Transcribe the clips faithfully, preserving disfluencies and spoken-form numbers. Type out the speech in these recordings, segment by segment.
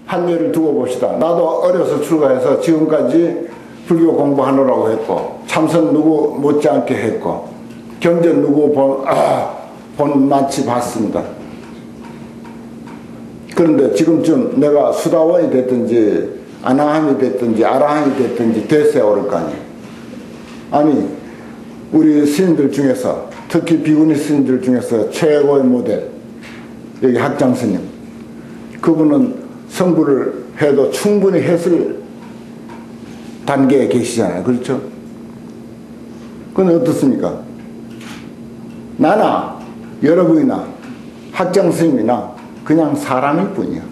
한 예를 두고 봅시다. 나도 어려서 출가해서 지금까지 불교 공부하느라고 했고, 참선 누구 못지않게 했고, 경전 누구 본, 아, 본 많지 봤습니다. 그런데 지금쯤 내가 수다원이 됐든지 아나함이 됐든지 아라함이 됐든지 됐어야 오를 거 아니에요. 아니 우리 스님들 중에서 특히 비구니 스님들 중에서 최고의 모델 여기 학장 스님, 그분은 성불을 해도 충분히 했을 단계에 계시잖아요. 그렇죠? 그건 어떻습니까? 나나 여러분이나 학장 스님이나 그냥 사람일 뿐이야.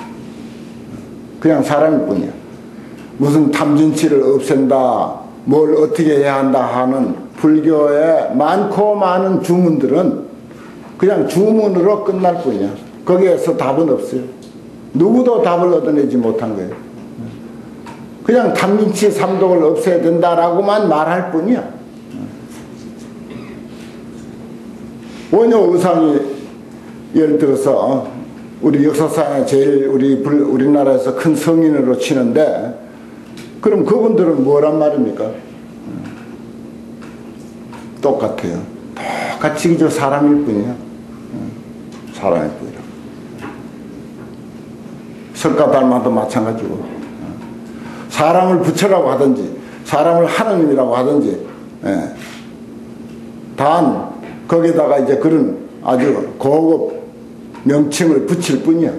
그냥 사람일 뿐이야. 무슨 탐진치를 없앤다, 뭘 어떻게 해야 한다 하는 불교의 많고 많은 주문들은 그냥 주문으로 끝날 뿐이야. 거기에서 답은 없어요. 누구도 답을 얻어내지 못한 거예요. 그냥 탐진치 삼독을 없애야 된다라고만 말할 뿐이야. 원효 의상이 예를 들어서 우리 역사상에 제일 우리 불, 우리나라에서 큰 성인으로 치는데, 그럼 그분들은 뭐란 말입니까? 똑같아요. 똑같이 그저 사람일 뿐이야. 사람일 뿐이라. 석가달마도 마찬가지고, 사람을 부처라고 하든지 사람을 하느님이라고 하든지, 예. 단 거기다가 이제 그런 아주 고급 명칭을 붙일 뿐이야.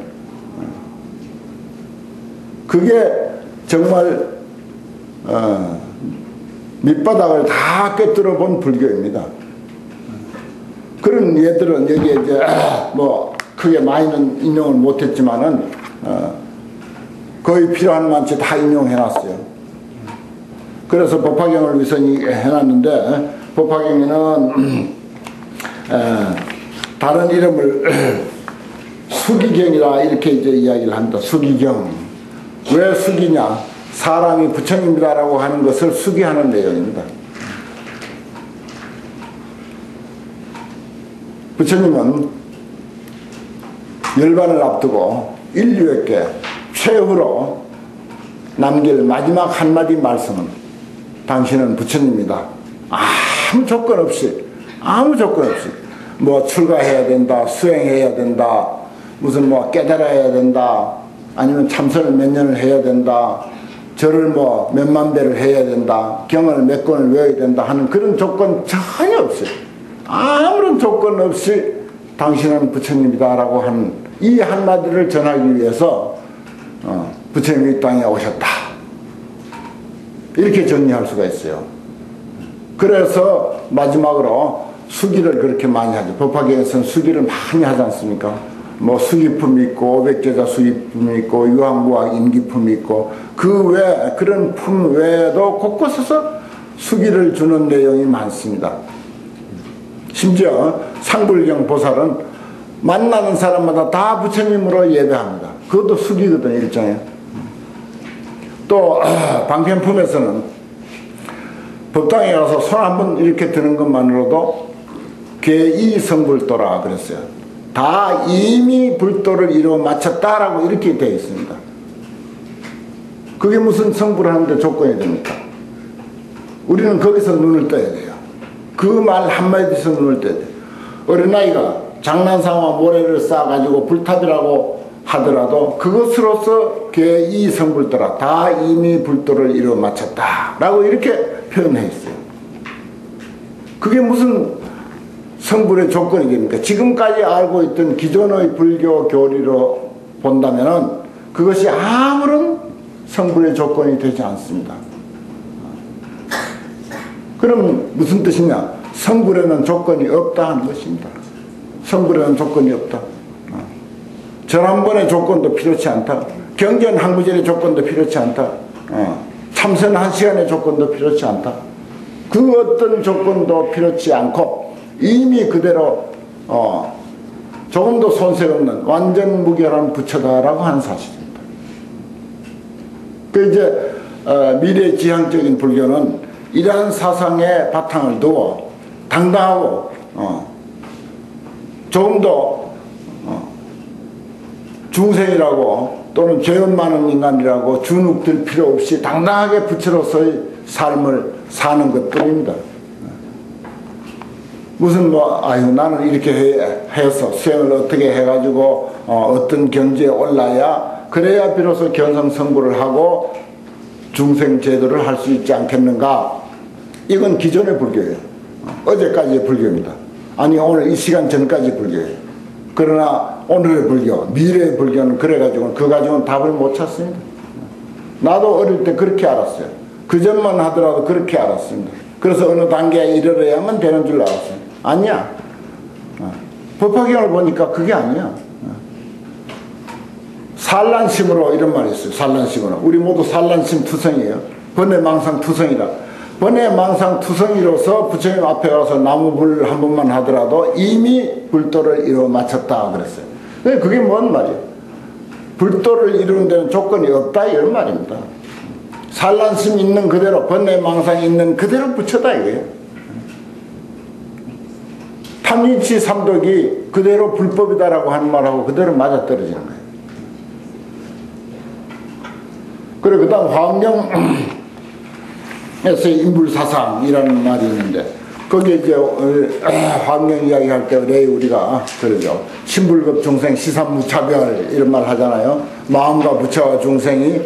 그게 정말 어, 밑바닥을 다 꿰뚫어 본 불교입니다. 그런 예들은 여기에 이제 뭐 크게 많이는 인용을 못했지만은 어, 거의 필요한 만치 다 인용해놨어요. 그래서 법화경을 위해서 해놨는데, 법화경에는 에, 다른 이름을 수기경이라 이렇게 이제 이야기를 한다. 수기경. 왜 수기냐? 사람이 부처님이다라고 하는 것을 수기하는 내용입니다. 부처님은 열반을 앞두고 인류에게 최후로 남길 마지막 한마디 말씀은 당신은 부처님이다. 아무 조건 없이, 아무 조건 없이 뭐 출가해야 된다, 수행해야 된다, 무슨 뭐 깨달아야 된다, 아니면 참선을 몇 년을 해야 된다, 절을 뭐 몇만 배를 해야 된다, 경을 몇 권을 외워야 된다 하는 그런 조건 전혀 없어요. 아무런 조건 없이 당신은 부처님이다 라고 하는 이 한마디를 전하기 위해서 어, 부처님이 이 땅에 오셨다, 이렇게 정리할 수가 있어요. 그래서 마지막으로 수기를 그렇게 많이 하죠. 법화경에서는 수기를 많이 하지 않습니까? 뭐 수기품이 있고 오백제자 수기품이 있고 유황무학 임기품이 있고 그 외 그런 품 외에도 곳곳에서 수기를 주는 내용이 많습니다. 심지어 상불경 보살은 만나는 사람마다 다 부처님으로 예배합니다. 그것도 수기거든요, 일종의. 또 방편품에서는 법당에 가서 손 한번 이렇게 드는 것만으로도 개이성불도라 그랬어요. 다 이미 불도를 이루어 마쳤다라고 이렇게 되어 있습니다. 그게 무슨 성불을 하는데 조건이 됩니까? 우리는 거기서 눈을 떠야 돼요. 그 말 한마디에서 눈을 떠야 돼요. 어린아이가 장난삼아 모래를 쌓아가지고 불탑이라고 하더라도 그것으로서 개이성불도라, 다 이미 불도를 이루어 마쳤다 라고 이렇게 표현해 있어요. 그게 무슨 성불의 조건이 됩니까? 지금까지 알고 있던 기존의 불교 교리로 본다면은 그것이 아무런 성불의 조건이 되지 않습니다. 그럼 무슨 뜻이냐? 성불에는 조건이 없다 하는 것입니다. 성불에는 조건이 없다. 절 한 번의 조건도 필요치 않다. 경전 한 구절의 조건도 필요치 않다. 참선 한 시간의 조건도 필요치 않다. 그 어떤 조건도 필요치 않고 이미 그대로 어, 조금도 손색 없는 완전 무결한 부처다라고 하는 사실입니다. 그 이제 어, 미래지향적인 불교는 이러한 사상의 바탕을 두고 당당하고 어, 조금 더 어, 중생이라고 또는 죄업 많은 인간이라고 주눅들 필요 없이 당당하게 부처로서의 삶을 사는 것뿐입니다. 무슨 뭐 아유 나는 이렇게 해, 해서 수행을 어떻게 해가지고 어, 어떤 경지에 올라야 그래야 비로소 견성성불을 하고 중생제도를 할 수 있지 않겠는가. 이건 기존의 불교예요. 어제까지의 불교입니다. 아니 오늘 이 시간 전까지 불교예요. 그러나 오늘의 불교, 미래의 불교는 그래가지고 그 가지고는 답을 못 찾습니다. 나도 어릴 때 그렇게 알았어요. 그 전만 하더라도 그렇게 알았습니다. 그래서 어느 단계에 이르러야만 되는 줄 알았어요. 아니야. 법화경을 보니까 그게 아니야. 산란심으로 이런 말이 있어요. 산란심으로. 우리 모두 산란심 투성이에요. 번뇌망상 투성이라. 번뇌망상 투성이로서 부처님 앞에 가서 나무불 한 번만 하더라도 이미 불도를 이루어 마쳤다 그랬어요. 그게 뭔 말이에요? 불도를 이루는 데는 조건이 없다 이런 말입니다. 산란심 있는 그대로, 번뇌망상 있는 그대로 부처다 이거예요. 탐진치 삼독이 그대로 불법이다라고 하는 말하고 그대로 맞아떨어지는 거예요. 그래 그 다음 화엄경에서 인불사상이라는 말이 있는데 거기에 이제 화엄경 이야기할 때 레이 우리가 그러죠. 신불급 중생 시삼무차별 이런 말 하잖아요. 마음과 부처와 중생이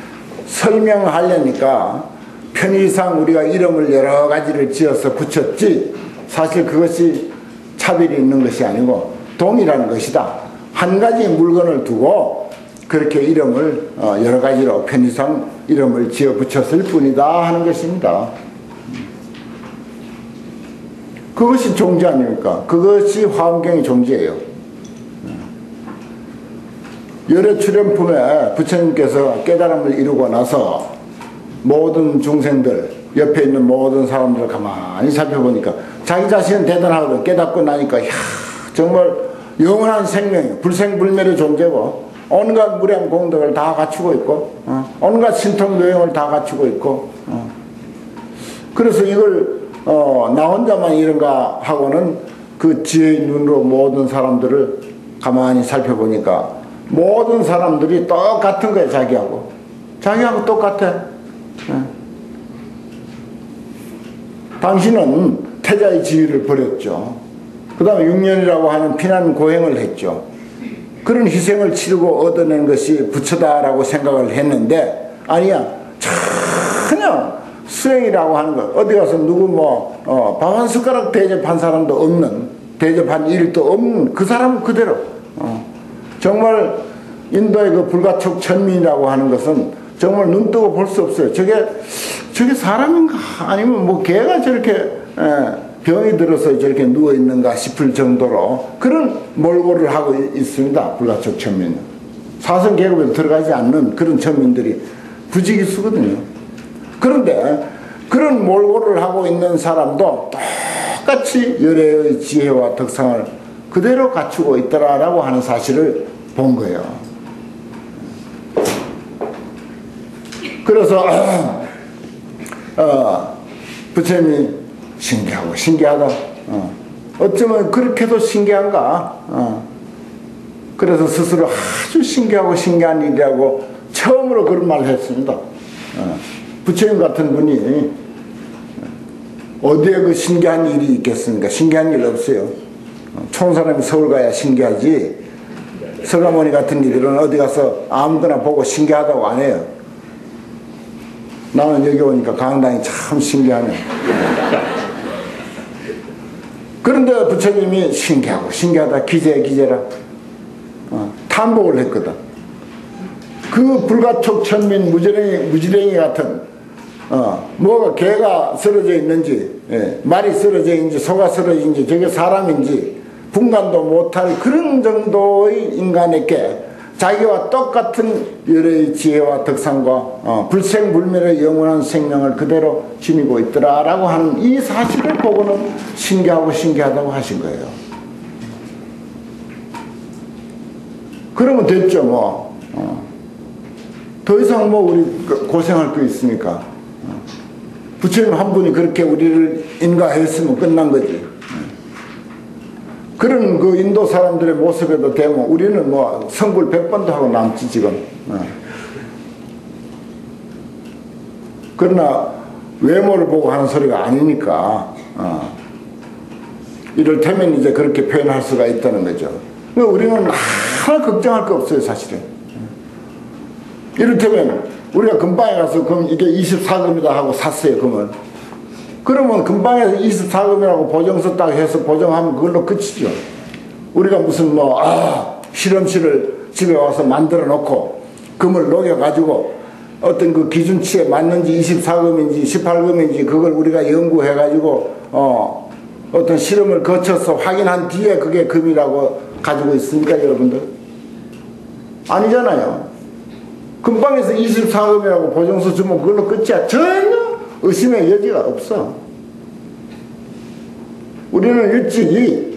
설명하려니까 편의상 우리가 이름을 여러 가지를 지어서 붙였지 사실 그것이 차별이 있는 것이 아니고 동일한 것이다. 한 가지 물건을 두고 그렇게 이름을 여러 가지로 편의상 이름을 지어 붙였을 뿐이다 하는 것입니다. 그것이 종지 아닙니까? 그것이 화엄경의 종지예요. 열애 출연품에 부처님께서 깨달음을 이루고 나서 모든 중생들 옆에 있는 모든 사람들을 가만히 살펴보니까 자기 자신은 대단하거든. 깨닫고 나니까 이야, 정말 영원한 생명이에요. 불생불멸의 존재고 온갖 무량 공덕을 다 갖추고 있고 어, 온갖 신통묘용을 다 갖추고 있고 어. 그래서 이걸 어, 나 혼자만 이런가 하고는 그 지혜의 눈으로 모든 사람들을 가만히 살펴보니까 모든 사람들이 똑같은 거예요. 자기하고 자기하고 똑같아. 어. 당신은 태자의 지위를 버렸죠. 그 다음에 육 년이라고 하는 피난 고행을 했죠. 그런 희생을 치르고 얻어낸 것이 부처다라고 생각을 했는데 아니야. 전혀 수행이라고 하는 것 어디 가서 누구 뭐 어, 밥 한 숟가락 대접한 사람도 없는 대접한 일도 없는 그 사람은 그대로 어. 정말 인도의 그 불가촉 천민이라고 하는 것은 정말 눈 뜨고 볼 수 없어요. 저게 저게 사람인가 아니면 뭐 개가 저렇게 에, 병이 들어서 저렇게 누워있는가 싶을 정도로 그런 몰골을 하고 있습니다. 불가촉 천민은. 사선 계급에 들어가지 않는 그런 천민들이 부지기수거든요. 그런데 그런 몰골을 하고 있는 사람도 똑같이 열애의 지혜와 덕상을 그대로 갖추고 있더라라고 하는 사실을 본 거예요. 그래서 어, 부처님이 신기하고 신기하다. 어. 어쩌면 그렇게도 신기한가. 어. 그래서 스스로 아주 신기하고 신기한 일이라고 처음으로 그런 말을 했습니다. 어. 부처님 같은 분이 어디에 그 신기한 일이 있겠습니까? 신기한 일 없어요. 어. 촌 사람이 서울 가야 신기하지 서가모니 같은 일들은 어디 가서 아무거나 보고 신기하다고 안 해요. 나는 여기 오니까 강당이 참 신기하네. 그런데 부처님이 신기하고 신기하다 기재 기재라 어, 탐복을 했거든. 그 불가촉 천민 무지랭이, 무지랭이 같은 어, 뭐가 개가 쓰러져 있는지 예, 말이 쓰러져 있는지 소가 쓰러져 있는지 저게 사람인지 분간도 못할 그런 정도의 인간에게 자기와 똑같은 열애의 지혜와 덕상과 어, 불생불멸의 영원한 생명을 그대로 지니고 있더라라고 하는 이 사실을 보고는 신기하고 신기하다고 하신 거예요. 그러면 됐죠 뭐. 어. 더 이상 뭐 우리 고생할 거 있습니까? 어. 부처님 한 분이 그렇게 우리를 인가했으면 끝난 거지. 그런 그 인도 사람들의 모습에도 되면 우리는 뭐 성불 백 번도 하고 남지 지금. 어. 그러나 외모를 보고 하는 소리가 아니니까 어. 이를테면 이제 그렇게 표현할 수가 있다는 거죠. 우리는 하나 걱정할 거 없어요, 사실은. 이를테면 우리가 금방에 가서 그럼 이게 이십사 금이다 하고 샀어요, 금을. 그러면 금방에서 이십사 금이라고 보정서 딱 해서 보정하면 그걸로 끝이죠. 우리가 무슨 뭐 아 실험실을 집에 와서 만들어 놓고 금을 녹여 가지고 어떤 그 기준치에 맞는지 이십사 금인지 십팔 금인지 그걸 우리가 연구해 가지고 어 어떤 실험을 거쳐서 확인한 뒤에 그게 금이라고 가지고 있습니까, 여러분들? 아니잖아요. 금방에서 이십사 금이라고 보정서 주면 그걸로 끝이야. 전혀 의심의 여지가 없어. 우리는 일찍이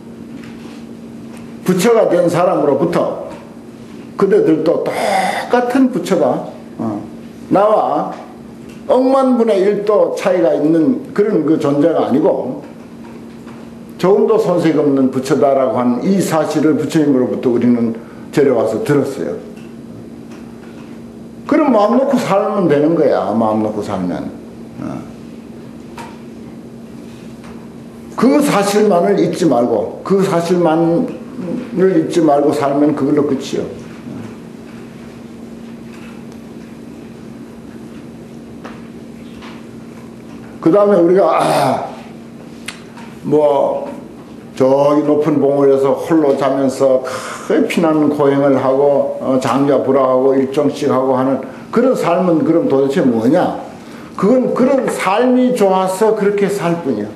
부처가 된 사람으로부터 그대들도 똑같은 부처다. 어. 나와 억만분의 일도 차이가 있는 그런 그 존재가 아니고 조금도 손색이 없는 부처다라고 하는 이 사실을 부처님으로부터 우리는 데려와서 들었어요. 그럼 마음 놓고 살면 되는 거야. 마음 놓고 살면. 어. 그 사실만을 잊지 말고 그 사실만을 잊지 말고 살면 그걸로 끝이요. 그 다음에 우리가 아, 뭐 저기 높은 봉우리에서 홀로 자면서 큰 피나는 고행을 하고 어, 장자불화하고 일정씩 하고 하는 그런 삶은 그럼 도대체 뭐냐? 그건 그런 삶이 좋아서 그렇게 살 뿐이야.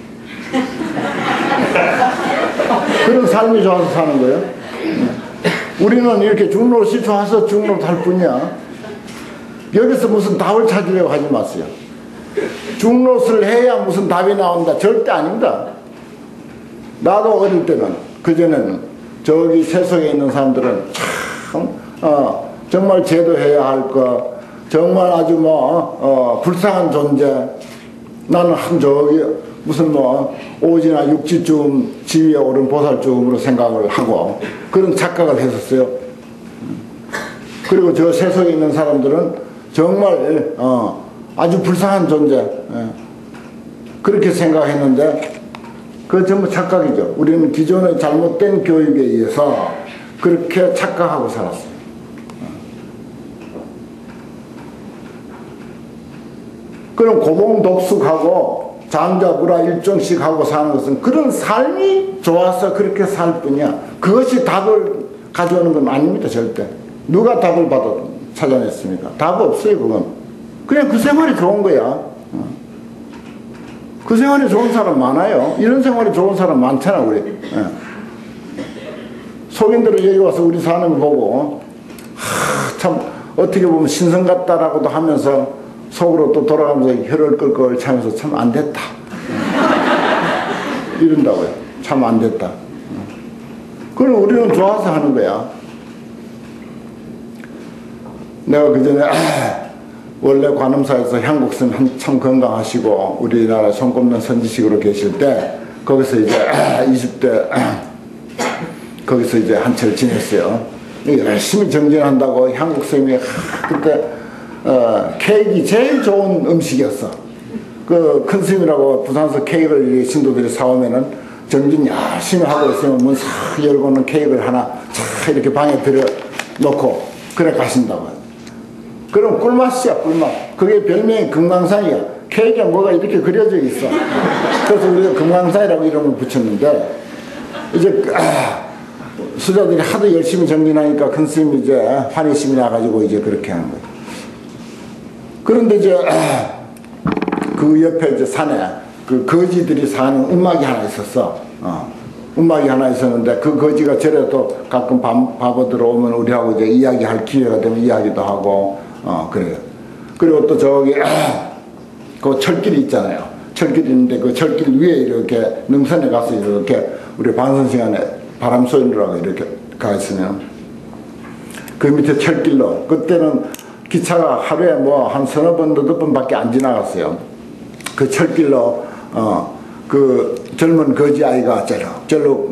그런 삶이 좋아서 사는 거예요. 우리는 이렇게 중노릇이 좋아서 중노릇 할 뿐이야. 여기서 무슨 답을 찾으려고 하지 마세요. 중노릇을 해야 무슨 답이 나온다. 절대 아닙니다. 나도 어릴 때는 그전에는 저기 세속에 있는 사람들은 참 어, 정말 제도해야 할 거 정말 아주 뭐 어, 불쌍한 존재 나는 한 저기 무슨 뭐 오지나 육지쯤 지위에 오른 보살쯤으로 생각을 하고 그런 착각을 했었어요. 그리고 저 세속에 있는 사람들은 정말 어, 아주 불쌍한 존재 예. 그렇게 생각했는데 그건 전부 착각이죠. 우리는 기존의 잘못된 교육에 의해서 그렇게 착각하고 살았어요. 그럼 고봉독숙하고 장자불화 일정씩 하고 사는 것은 그런 삶이 좋아서 그렇게 살 뿐이야. 그것이 답을 가져오는 건 아닙니다. 절대. 누가 답을 받아 찾아냈습니까? 답 없어요. 그건 그냥 그 생활이 좋은 거야. 그 생활이 좋은 사람 많아요. 이런 생활이 좋은 사람 많잖아 우리. 속인들은 여기 와서 우리 사는 거 보고 하, 참 어떻게 보면 신성 같다라고도 하면서 속으로 또 돌아가면서 혀를 끌끌 차면서 참 안 됐다 이런다고요. 참 안 됐다. 그럼 우리는 좋아서 하는 거야. 내가 그 전에 아, 원래 관음사에서 향국스님 한참 건강하시고 우리나라 손꼽는 선지식으로 계실 때 거기서 이제 아, 이십 대 아, 거기서 이제 한철 지냈어요. 열심히 정진한다고 향국스님이 아, 그때 어, 케이크 제일 좋은 음식이었어. 그 큰 스님이라고 부산에서 케이크를 신도들이 사오면은 정진 열심히 하고 있으면 문 싹 열고는 케이크를 하나 쫙 이렇게 방에 들여 놓고 그래 가신다고. 그럼 꿀맛이야 꿀맛. 그게 별명이 금강산이야. 케이크에 뭐가 이렇게 그려져 있어. 그래서 우리가 금강산이라고 이름을 붙였는데 이제 아, 수자들이 하도 열심히 정진하니까 큰 스님이 이제 환희심이 나가지고 이제 그렇게 하는 거예요. 그런데 이제 아, 그 옆에 이제 산에 그 거지들이 사는 움막이 하나 있었어. 어. 움막이 하나 있었는데 그 거지가 절에도 가끔 밥, 밥을 들어오면 우리하고 이제 이야기할 기회가 되면 이야기도 하고 어 그래요. 그리고 또 저기 아, 그 철길이 있잖아요. 철길이 있는데 그 철길 위에 이렇게 능선에 가서 이렇게 우리 방송 시간에 바람 쏘느라고 이렇게 가 있으면 그 밑에 철길로 그때는 기차가 하루에 뭐 한 서너 번, 너덟 번밖에 안 지나갔어요. 그 철길로, 어, 그 젊은 거지 아이가 절로, 절로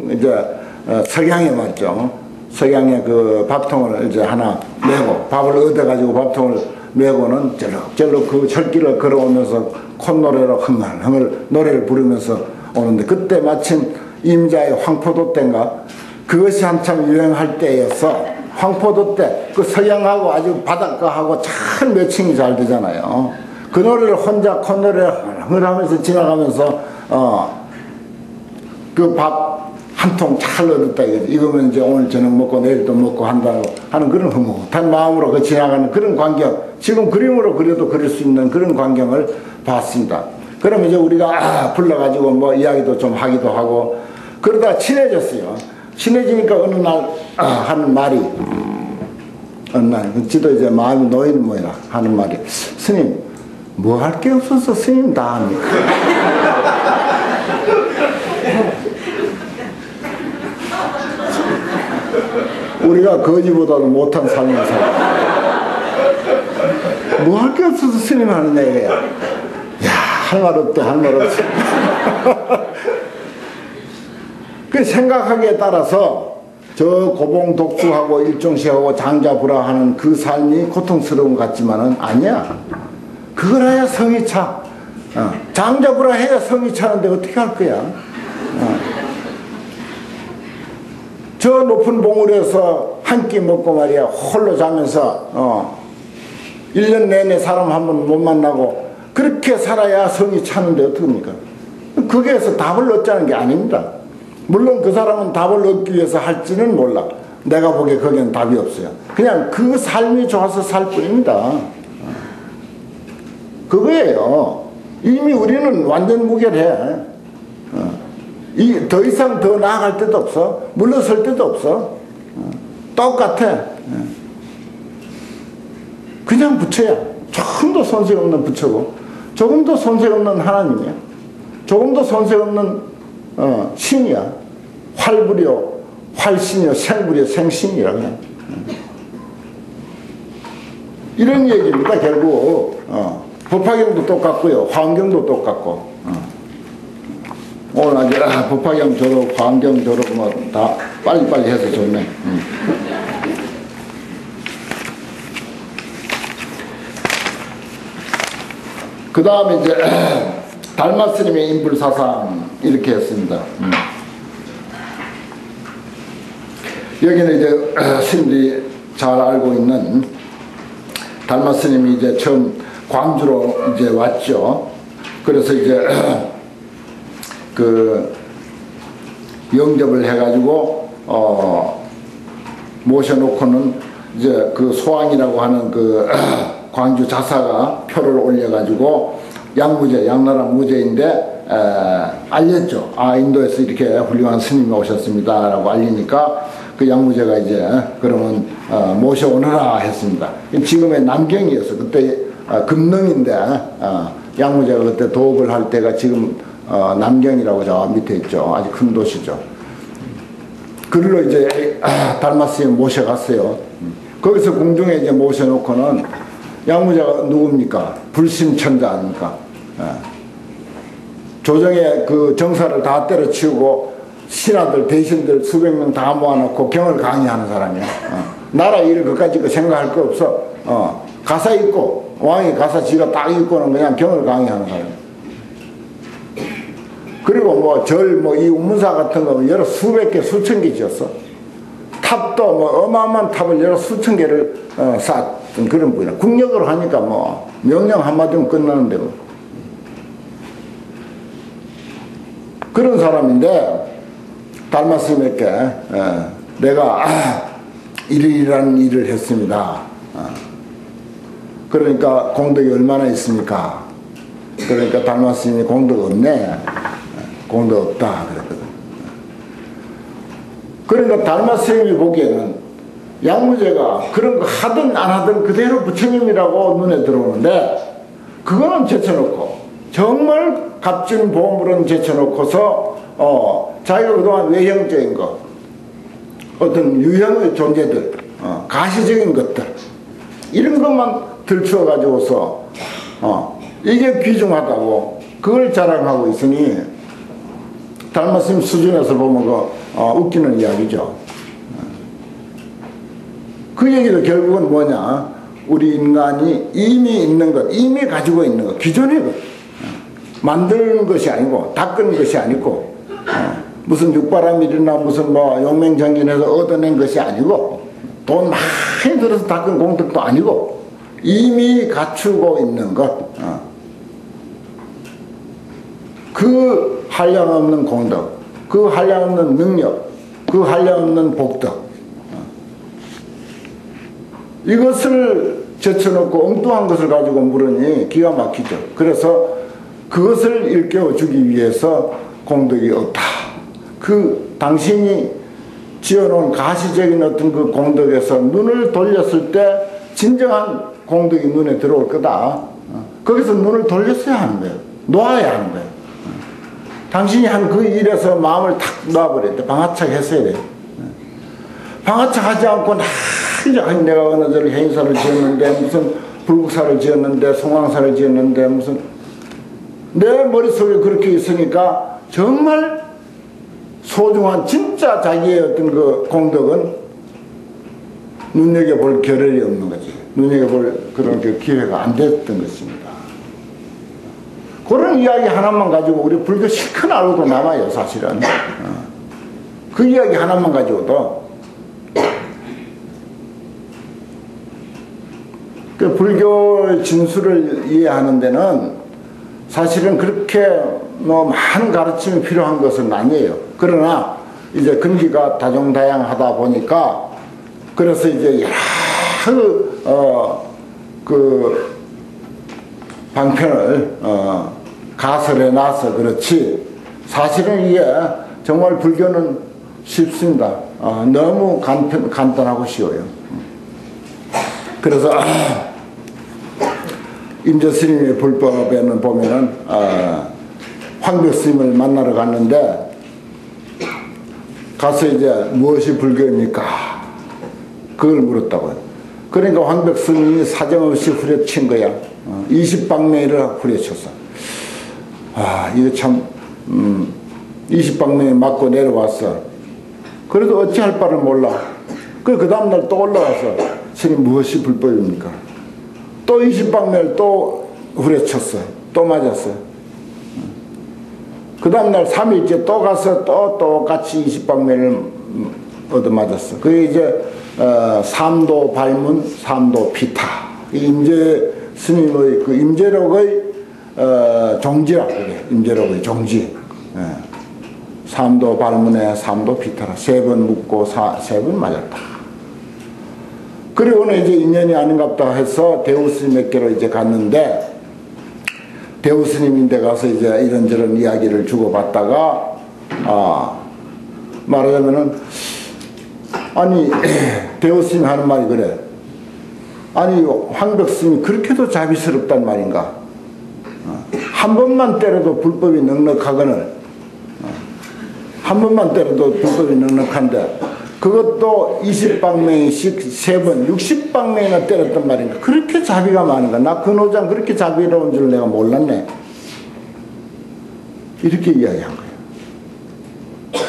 이제 어, 석양에 맞죠. 석양에 그 밥통을 이제 하나 메고 밥을 얻어가지고 밥통을 메고는 쩔럭쩔럭 그 철길을 걸어오면서 콧노래로 흥얼흥얼 노래를 부르면서 오는데 그때 마침 임자의 황포도 때인가 그것이 한참 유행할 때였어. 황포도 때 그 석양하고 아주 바닷가하고 참 매칭이 잘 되잖아요. 그 노래를 혼자 콧노래를 흥얼하면서 지나가면서 어 그 밥 한 통 잘 얻었다 이거지. 이거면 이제 오늘 저녁 먹고 내일도 먹고 한다고 하는 그런 흐뭇한 마음으로 그 지나가는 그런 광경, 지금 그림으로 그려도 그릴 수 있는 그런 광경을 봤습니다. 그럼 이제 우리가 아, 불러가지고 뭐 이야기도 좀 하기도 하고 그러다 친해졌어요. 친해지니까 어느 날 아, 하는 말이 어느 날 지도 이제 마음이 놓이는 모이라 하는 말이 스님 뭐 할 게 없어서 스님 다 합니까? 우리가 거지보다도 못한 삶을 살아. 뭐 할 게 없어서 스님 하는 얘기야. 야, 할 말 없대, 할 말 없어. 그 생각하기에 따라서 저 고봉 독주하고 일종시하고 장자부라 하는 그 삶이 고통스러운 것 같지만은 아니야. 그걸 해야 성이 차. 어. 장자부라 해야 성이 차는데 어떻게 할 거야? 어. 저 높은 봉우리에서 한 끼 먹고 말이야 홀로 자면서 어, 일 년 내내 사람 한 번 못 만나고 그렇게 살아야 성이 차는데 어떡합니까? 거기에서 답을 얻자는 게 아닙니다. 물론 그 사람은 답을 얻기 위해서 할지는 몰라. 내가 보기에 거기엔 답이 없어요. 그냥 그 삶이 좋아서 살 뿐입니다. 그거예요. 이미 우리는 완전 무결해. 어. 이, 더 이상 더 나아갈 데도 없어. 물러설 데도 없어. 어, 똑같아. 그냥 부처야. 조금도 손색 없는 부처고 조금도 손색 없는 하나님이야. 조금도 손색 없는 어, 신이야. 활불이요 활신이요 생불이요 생신이라 그냥. 이런 얘기입니다. 결국 어, 법화경도 똑같고요 화엄경도 똑같고 어. 오늘 아주 아, 법화경 졸업, 화엄경 졸업 뭐 다 빨리빨리 해서 좋네. 음. 그 다음에 이제 달마 스님의 인불사상 이렇게 했습니다. 음. 여기는 이제 스님들이 잘 알고 있는 달마 스님이 이제 처음 광주로 이제 왔죠. 그래서 이제 그 영접을 해가지고 어 모셔놓고는 이제 그 소왕이라고 하는 그 광주 자사가 표를 올려가지고 양무제 양나라 무제인데 에, 알렸죠. 아 인도에서 이렇게 훌륭한 스님이 오셨습니다라고 알리니까 그 양무제가 이제 그러면 어, 모셔오너라 했습니다. 지금의 남경이었어. 그때 어, 금능인데 어, 양무제가 그때 도읍을 할 때가 지금 어, 남경이라고 저 밑에 있죠. 아주 큰 도시죠. 그걸로 이제 아, 달마 스님 모셔갔어요. 거기서 궁중에 이제 모셔놓고는 양무제가 누굽니까? 불심천자 아닙니까? 예. 조정에 그 정사를 다 때려치우고 신하들 대신들 수백 명 다 모아놓고 경을 강의하는 사람이야. 어. 나라 일을 그까짓 거 생각할 거 없어. 어. 가사 읽고 왕이 가사 지가 딱 읽고는 그냥 경을 강의하는 사람이야. 그리고 뭐 절 뭐 이 운문사 같은 거 여러 수백 개 수천 개 지었어. 탑도 뭐 어마어마한 탑을 여러 수천 개를 어, 쌓았던 그런 분이야. 국력으로 하니까 뭐 명령 한마디면 끝나는데 뭐. 그런 사람인데 달마 스님에게 어, 내가 아, 이러이러한 일을 했습니다. 어. 그러니까 공덕이 얼마나 있습니까? 그러니까 달마 스님이 공덕 없네. 공덕 없다 그랬거든. 그러니까 달마 스님이 보기에는 양무제가 그런 거 하든 안 하든 그대로 부처님이라고 눈에 들어오는데 그거는 제쳐놓고 정말 값진 보물은 제쳐놓고서 어, 자기가 그동안 외형적인 것 어떤 유형의 존재들 어, 가시적인 것들 이런 것만 들추어 가지고서 어, 이게 귀중하다고 그걸 자랑하고 있으니 달마 스님 수준에서 보면 그 어, 웃기는 이야기죠. 그 얘기도 결국은 뭐냐, 우리 인간이 이미 있는 것, 이미 가지고 있는 것, 기존의 것, 만드는 것이 아니고 닦은 것이 아니고 어, 무슨 육바라밀이나 무슨 뭐 용맹정진해서 얻어낸 것이 아니고 돈 많이 들어서 닦은 공덕도 아니고 이미 갖추고 있는 것, 어. 그 한량없는 공덕, 그 한량없는 능력, 그 한량없는 복덕, 어. 이것을 제쳐놓고 엉뚱한 것을 가지고 물으니 기가 막히죠. 그래서 그것을 일깨워주기 위해서 공덕이 없다. 그 당신이 지어놓은 가시적인 어떤 그 공덕에서 눈을 돌렸을 때 진정한 공덕이 눈에 들어올 거다. 거기서 눈을 돌렸어야 하는 거예요. 놓아야 하는 거예요. 당신이 한 그 일에서 마음을 탁 놔버려야 돼. 방아착 했어야 돼. 방아착 하지 않고 나 내가 어느 절 행사를 지었는데 무슨 불국사를 지었는데 송황사를 지었는데 무슨 내 머릿속에 그렇게 있으니까 정말 소중한 진짜 자기의 어떤 그 공덕은 눈여겨볼 겨를이 없는 거지. 눈여겨볼 그런 그 기회가 안 됐던 것입니다. 그런 이야기 하나만 가지고 우리 불교 실컷 알고도 남아요, 사실은. 그 이야기 하나만 가지고도. 그 불교 진수를 이해하는 데는 사실은 그렇게 뭐 많은 가르침이 필요한 것은 아니에요. 그러나 이제 근기가 다종다양하다 보니까 그래서 이제 여러 어, 그 방편을 어, 가설해 놔서 그렇지 사실은 이게 정말 불교는 쉽습니다. 어, 너무 간편, 간단하고 쉬워요. 그래서 아, 임재스님의 불법에는 보면은 어, 황벽스님을 만나러 갔는데 가서 이제 무엇이 불교입니까? 그걸 물었다고요. 그러니까 황벽스님이 사정없이 후려친 거야. 어, 이십 방매를 후려쳤어. 아, 이거 참, 음, 이십 방매 맞고 내려왔어. 그래도 어찌할 바를 몰라. 그, 그 다음날 또 올라와서, 스님 무엇이 불법입니까? 또 이십 방매를 또 후려쳤어. 또 맞았어. 그 다음날 삼 일째 또 가서 또 똑같이 이십 방매를 얻어맞았어. 그게 이제, 어, 삼도 발문, 삼도 피타. 임재 스님의 그 임재록의 어, 종지라 그래. 임재록의 종지. 예. 삼도 발문에 삼도 피타라. 세 번 묻고 세 번 맞았다. 그리고는 이제 인연이 아닌갑다 해서 대우 스님에게로 이제 갔는데 대우 스님인데 가서 이제 이런저런 이야기를 주고받다가 아, 말하자면은 아니 대우 스님이 하는 말이 그래. 아니 황벽스님이 그렇게도 자비스럽단 말인가? 한 번만 때려도 불법이 넉넉하거늘 한 번만 때려도 불법이 넉넉한데 그것도 이십 방맹씩 세 번 육십 방맹이나 때렸단 말인가? 그렇게 자비가 많은가? 나 그 노장 그렇게 자비로운 줄 내가 몰랐네. 이렇게 이야기한 거예요.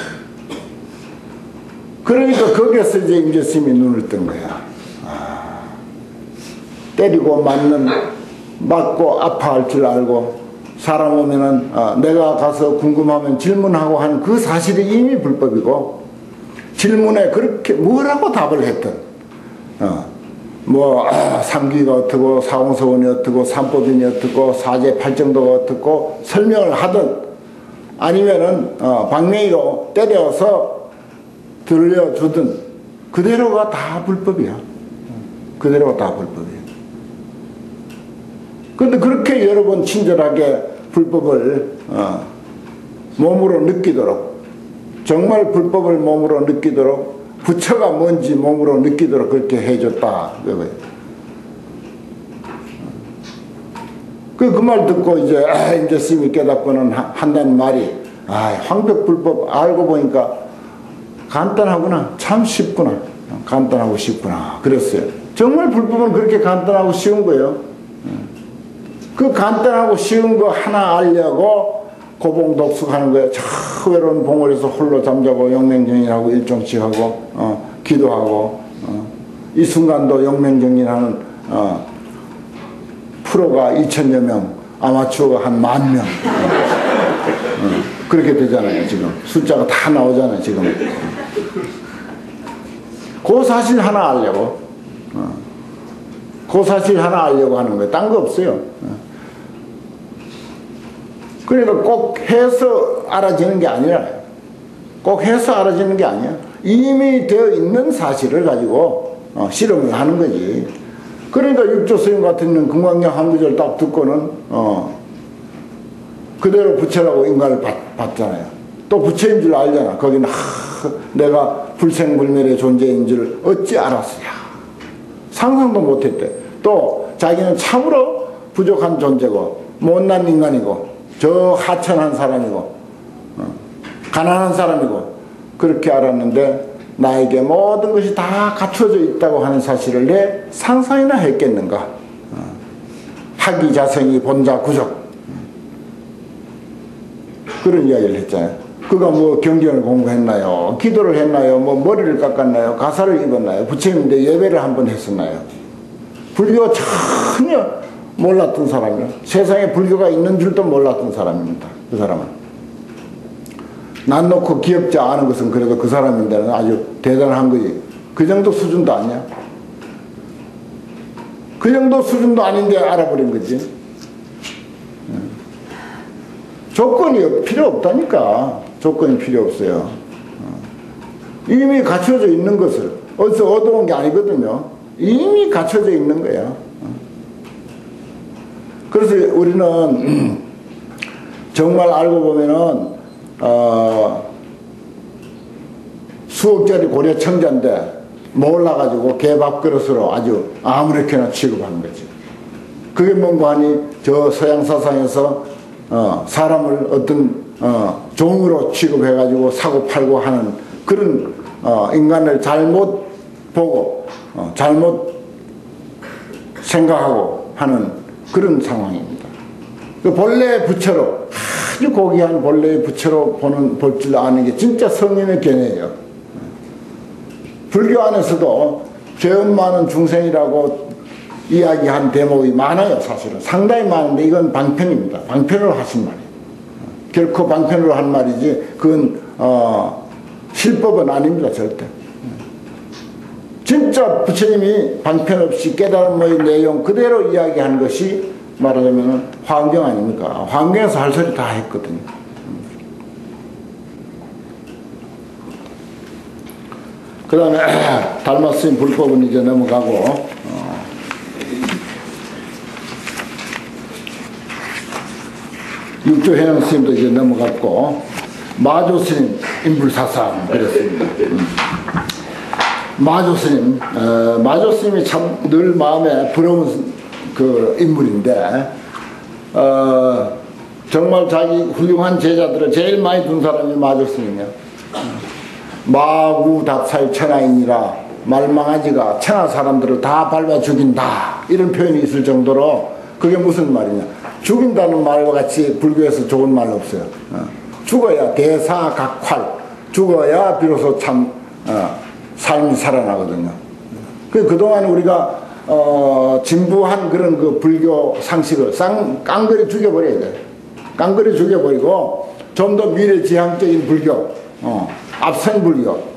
그러니까 거기에서 이제 임재스님이 눈을 뜬 거야. 아, 때리고 맞는 맞고 아파할 줄 알고 사람 오면은 어, 내가 가서 궁금하면 질문하고 하는 그 사실이 이미 불법이고 질문에 그렇게 뭐라고 답을 했든 어, 뭐 아, 삼기가 어떻고 사공서원이 어떻고 삼법인이 어떻고 사제 팔정도가 어떻고 설명을 하든 아니면은 어, 방맹이로 때려서 들려주든 그대로가 다 불법이야. 그대로가 다 불법이야. 그런데 그렇게 여러 번 친절하게 불법을 어, 몸으로 느끼도록 정말 불법을 몸으로 느끼도록 부처가 뭔지 몸으로 느끼도록 그렇게 해줬다. 그 그 말 듣고 이제 아, 이제 스님이 깨닫고는 하, 한다는 말이 아, 황벽불법 알고 보니까 간단하구나. 참 쉽구나. 간단하고 쉽구나. 그랬어요. 정말 불법은 그렇게 간단하고 쉬운 거예요. 그 간단하고 쉬운 거 하나 알려고 고봉독숙하는 거야. 저 외로운 봉우리에서 홀로 잠자고 영맹정진하고 일종씩하고 어, 기도하고 어, 이 순간도 영맹정진하는 어, 프로가 이천여 명, 아마추어가 한 만 명. 어, 어, 그렇게 되잖아요. 지금 숫자가 다 나오잖아요. 지금 그 사실 하나 알려고 어, 그 사실 하나 알려고 하는 거예요. 딴 거 없어요. 어. 그러니까 꼭 해서 알아지는 게 아니라 꼭 해서 알아지는 게 아니야. 이미 되어 있는 사실을 가지고 어, 실험을 하는 거지. 그러니까 육조 스님 같은 금강경 한 구절 딱 듣고는 어, 그대로 부처라고 인간을 받, 받잖아요. 또 부처인 줄 알잖아. 거기는 하, 내가 불생불멸의 존재인 줄 어찌 알았으냐. 상상도 못했대. 또 자기는 참으로 부족한 존재고 못난 인간이고 저 하천한 사람이고 어, 가난한 사람이고 그렇게 알았는데 나에게 모든 것이 다 갖춰져 있다고 하는 사실을 내 상상이나 했겠는가. 어, 학이 자성이 본자 구적 그런 이야기를 했잖아요. 그가 뭐 경전을 공부했나요? 기도를 했나요? 뭐 머리를 깎았나요? 가사를 입었나요? 부처님인데 예배를 한번 했었나요? 불교가 전혀 몰랐던 사람이요. 세상에 불교가 있는 줄도 몰랐던 사람입니다. 그 사람은. 난 놓고 기억지 않은 것은 그래도 그 사람인데는 아주 대단한 거지. 그 정도 수준도 아니야. 그 정도 수준도 아닌데 알아버린 거지. 조건이 필요 없다니까. 조건이 필요 없어요. 이미 갖춰져 있는 것을 어디서 얻어온 게 아니거든요. 이미 갖춰져 있는 거야. 그래서 우리는 정말 알고 보면은 어 수억짜리 고려 청자인데 몰라가지고 개밥 그릇으로 아주 아무렇게나 취급하는 거지. 그게 뭔가 하니 저 서양 사상에서 어 사람을 어떤 어 종으로 취급해가지고 사고 팔고 하는 그런 어 인간을 잘못 보고 어 잘못 생각하고 하는 그런 상황입니다. 그 본래 부처로 아주 고귀한 본래의 부처로 보는 볼 줄 아는 게 진짜 성인의 견해예요. 불교 안에서도 죄업 많은 중생이라고 이야기한 대목이 많아요. 사실은 상당히 많은데 이건 방편입니다. 방편으로 하신 말이에요. 결코 방편으로 한 말이지 그건 어, 실법은 아닙니다. 절대. 진짜 부처님이 방편 없이 깨달음의 내용 그대로 이야기한 것이 말하자면 화엄경 아닙니까? 화엄경에서 할 소리 다 했거든요. 그 다음에 달마스님 불법은 이제 넘어가고 어, 육조 해영스님도 이제 넘어갔고 마조스님 인불사상 그랬습니다. 음. 마조스님, 어, 마조스님이 참 늘 마음에 부러운 그 인물인데, 어, 정말 자기 훌륭한 제자들을 제일 많이 둔 사람이 마조스님이야. 마구답살 천하인이라 말망아지가 천하 사람들을 다 밟아 죽인다. 이런 표현이 있을 정도로 그게 무슨 말이냐. 죽인다는 말과 같이 불교에서 좋은 말 없어요. 어, 죽어야 대사각활, 죽어야 비로소 참 어, 삶이 살아나거든요. 그 그동안 우리가 어, 진부한 그런 그 불교 상식을 쌍, 깡그리 죽여버려야 돼. 깡그리 죽여버리고 좀 더 미래지향적인 불교, 어, 앞선불교, 어.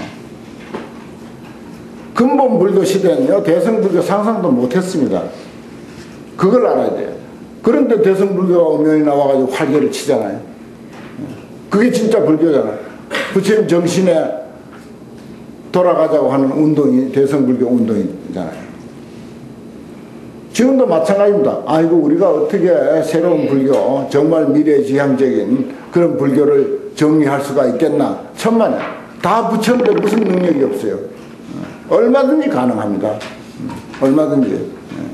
근본 불교 시대는요 대성불교 상상도 못했습니다. 그걸 알아야 돼요. 그런데 대성불교가 엄연히 나와가지고 활개를 치잖아요. 그게 진짜 불교잖아요. 부처님 정신에 돌아가자고 하는 운동이 대성불교 운동이잖아요. 지금도 마찬가지입니다. 아이고 우리가 어떻게 새로운 불교 정말 미래지향적인 그런 불교를 정리할 수가 있겠나. 천만에 다 부처인데 무슨 능력이 없어요. 얼마든지 가능합니다. 얼마든지.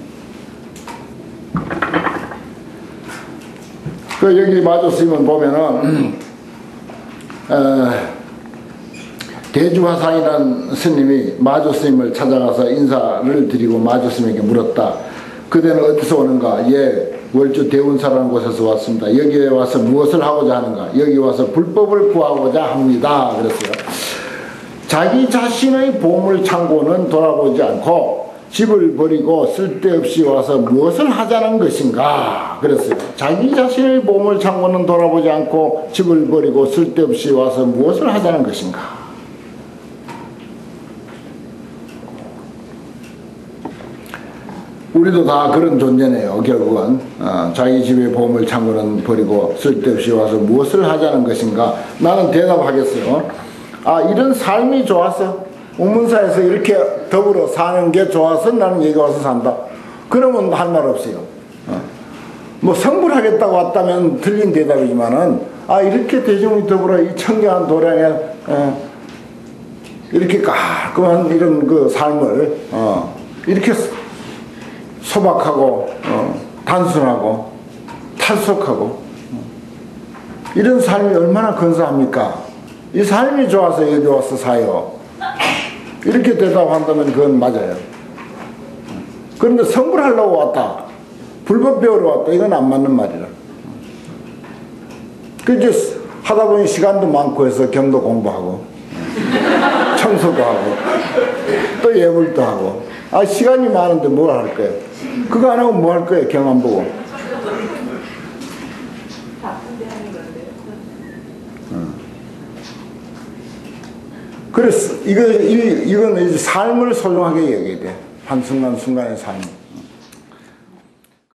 그 여기 마조스님은 보면은 어, 대주화상이라는 스님이 마조스님을 찾아가서 인사를 드리고 마조스님에게 물었다. 그대는 어디서 오는가? 예, 월주 대운사라는 곳에서 왔습니다. 여기에 와서 무엇을 하고자 하는가? 여기 와서 불법을 구하고자 합니다. 그랬어요. 자기 자신의 보물 창고는 돌아보지 않고 집을 버리고 쓸데없이 와서 무엇을 하자는 것인가? 그랬어요. 자기 자신의 보물 창고는 돌아보지 않고 집을 버리고 쓸데없이 와서 무엇을 하자는 것인가? 우리도 다 그런 존재네요. 결국은 어, 자기 집의 보물 창고는 버리고 쓸데없이 와서 무엇을 하자는 것인가? 나는 대답하겠어요. 아, 이런 삶이 좋아서 우문사에서 이렇게 더불어 사는 게 좋아서 나는 여기 와서 산다. 그러면 할 말 없어요. 어. 뭐 성불하겠다고 왔다면 틀린 대답이지만은 아, 이렇게 대중이 더불어 이 청정한 도량에 어, 이렇게 깔끔한 이런 그 삶을 어, 이렇게 소박하고 어, 단순하고 탈속하고 어, 이런 삶이 얼마나 근사합니까? 이 삶이 좋아서 여기 와서 사요. 이렇게 대답한다면 그건 맞아요. 그런데 성불하려고 왔다, 불법 배우러 왔다, 이건 안 맞는 말이라. 그 이제 하다 보니 시간도 많고 해서 경도 공부하고 청소도 하고 또 예물도 하고. 아, 시간이 많은데 뭘 할 거예요? 그거 안 하고 뭐 할 거예요? 경 안 보고. 그래서 이거, 이, 이건 이제 삶을 소중하게 여겨야 돼. 한순간순간의 삶.